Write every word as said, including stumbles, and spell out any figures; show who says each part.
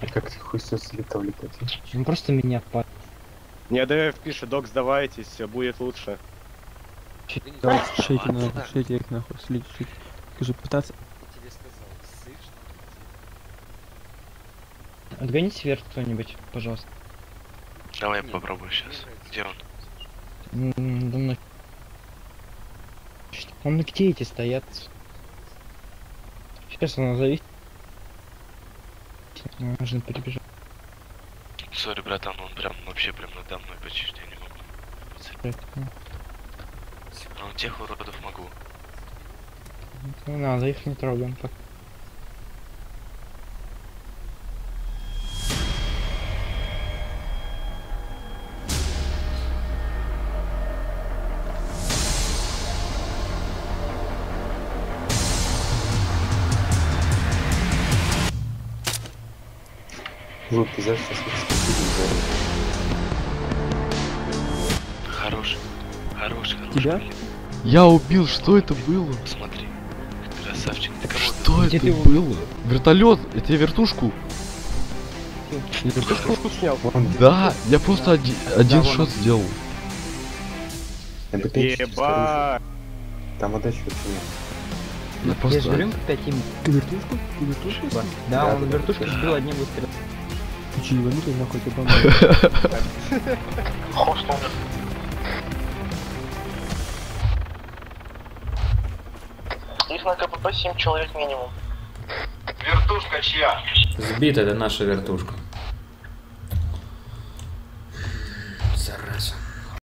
Speaker 1: И как ты хуй все слетал летать?
Speaker 2: Он просто меня по...
Speaker 3: Не АДФ пишет, док, сдавайтесь, все будет лучше.
Speaker 4: Да, шейте нахуй, шейте их нахуй, слить, шейте. Скажи, пытаться...
Speaker 5: Я тебе сказал, слышь?
Speaker 2: Отгоните вверх кто-нибудь, пожалуйста.
Speaker 6: Давай я попробую сейчас. Где он?
Speaker 2: М, да ну- Он где эти стоят? Сейчас он назовет. Нужно перебежать.
Speaker 6: Сори, братан, он прям вообще прям надо мной почти я не могу. Ну, тех уродов могу.
Speaker 2: Не надо, их не трогаем. Так.
Speaker 1: Жут, ты знаешь, что
Speaker 6: Хорош. Хорош, хорош.
Speaker 4: Тебя?
Speaker 6: блин.
Speaker 7: Я убил, что это было?
Speaker 6: Смотри. Красавчик, ты кого?
Speaker 7: Что
Speaker 2: Где
Speaker 7: это
Speaker 2: ты
Speaker 7: было? Вертолет, это я вертушку?
Speaker 3: Ты пушку снял?
Speaker 7: Да, я просто один, один шот сделал.
Speaker 3: Еба!
Speaker 1: Там отдача вообще нет.
Speaker 7: Я
Speaker 2: Я же
Speaker 7: просто...
Speaker 2: говорю, как им.
Speaker 4: Ты вертушку? Ты вертушку?
Speaker 2: Да,
Speaker 1: Да,
Speaker 2: он
Speaker 1: да,
Speaker 2: вертушку
Speaker 1: да.
Speaker 2: сбил одним выстрелом.
Speaker 4: Ты че, ебанутый нахуй, ты бомба?
Speaker 8: Их на КПП семь человек минимум.
Speaker 9: Вертушка чья?
Speaker 10: Сбита, это наша вертушка.